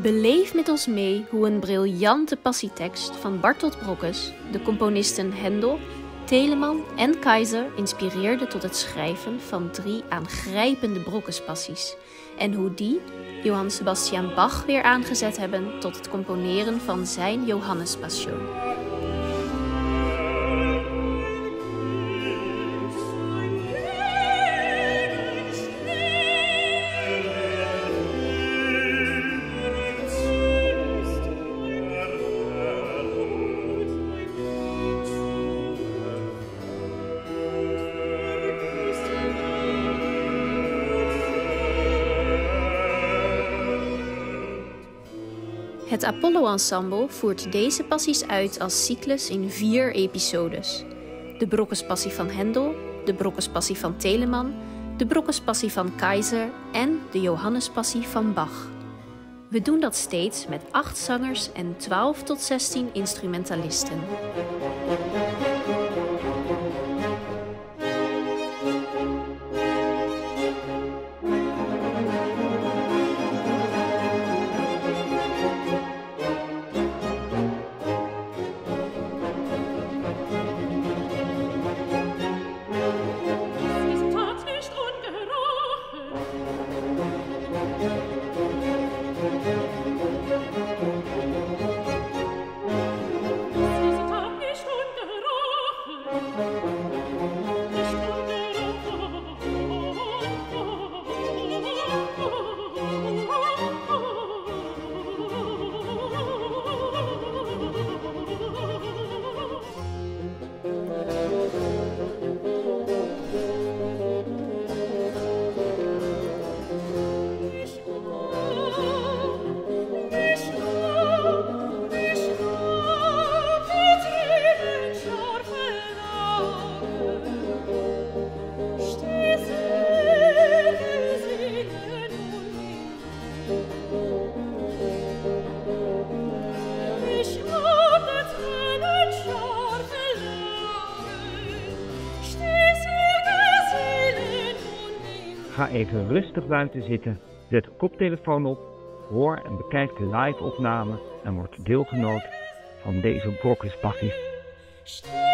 Beleef met ons mee hoe een briljante passietekst van Bartolt Brokkes de componisten Händel, Telemann en Keizer inspireerde tot het schrijven van 3 aangrijpende Brokkespassies en hoe die Johann Sebastian Bach weer aangezet hebben tot het componeren van zijn Johannespassion. Het Apollo Ensemble voert deze passies uit als cyclus in 4 episodes. De Brokkespassie van Händel, de Brokkespassie van Telemann, de Brokkespassie van Keizer en de Johannespassie van Bach. We doen dat steeds met 8 zangers en 12 tot 16 instrumentalisten. Ga even rustig buiten zitten, zet de koptelefoon op, hoor en bekijk de live-opname en word deelgenoot van deze Brokkespassie.